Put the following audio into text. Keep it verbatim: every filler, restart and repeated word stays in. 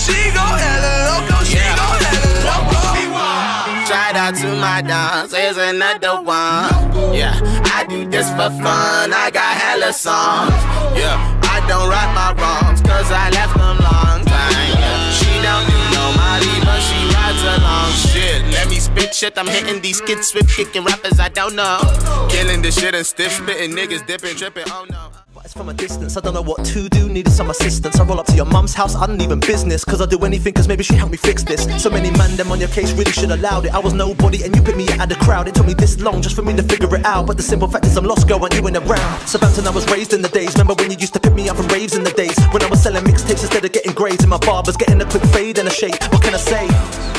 She go hella loco, she Yeah. go hella loco. Shout out to my dogs, here's another one. Yeah, I do this for fun, I got hella songs. Yeah, I don't right my wrongs, cause I left them long time. Yeah. She don't do no Molly, but she rides along. Shit, let me spit shit, I'm hitting these kids swift, kicking rappers I don't know. Killing the shit and stiff spitting niggas, dipping, tripping, oh no. It's from a distance, I don't know what to do, needed some assistance. I roll up to your mum's house, I don't even business, cause I do anything cause maybe she helped me fix this. So many man them on your case really should allowed it. I was nobody and you picked me out of the crowd. It took me this long just for me to figure it out, but the simple fact is I'm lost girl and you ain't around. Southampton I was raised in the days, remember when you used to pick me up from raves in the days when I was selling mixtapes instead of getting grades, and my barber's getting a quick fade and a shake. What can I say?